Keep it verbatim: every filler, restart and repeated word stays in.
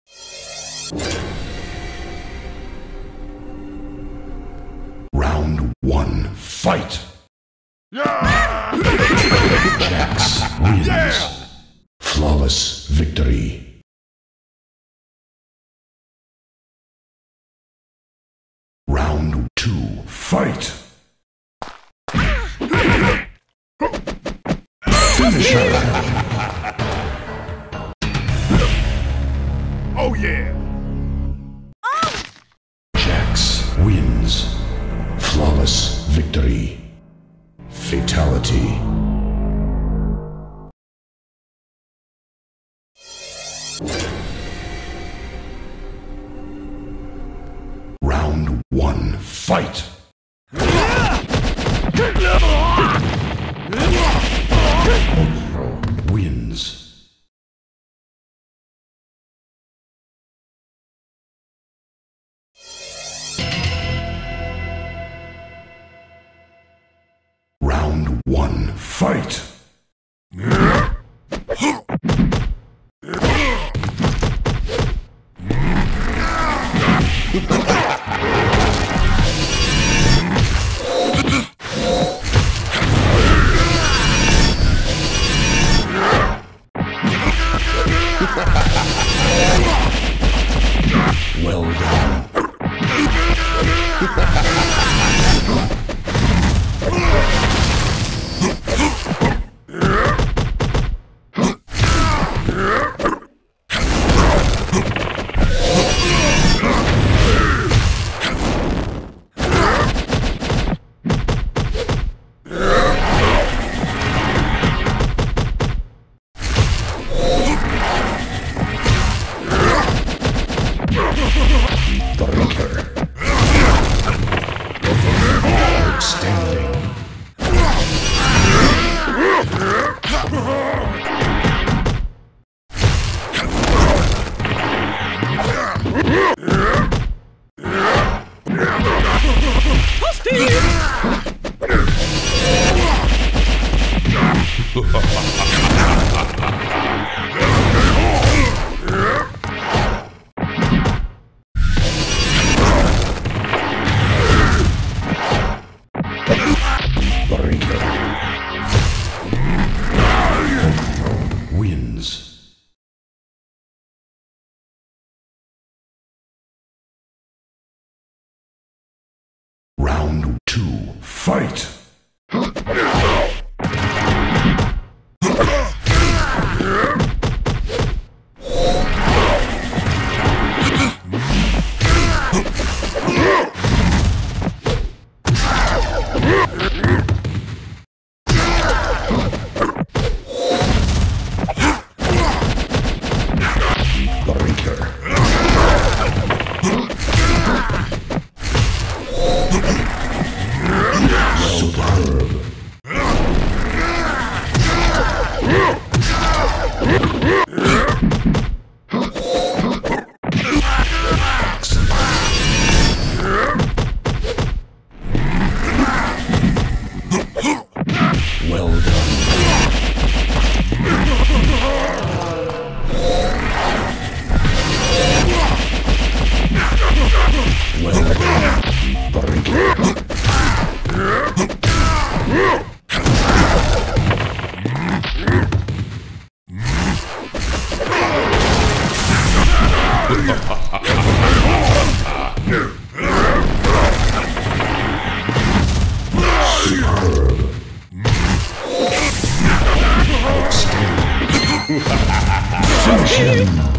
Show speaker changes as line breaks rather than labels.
Round one, fight!
Yeah!
Jax wins.
Yeah!
Flawless victory. Round two, fight! Finish her!
Oh yeah!
Jax wins. Flawless victory. Fatality. Round one, fight! Wins. Round one, fight! Well done. The Reaper. Outstanding. The Reaper wins. Round two, fight! The Reaper. Superb. Well done. Well done. The Reaper. Superb. Outstanding. Finish him.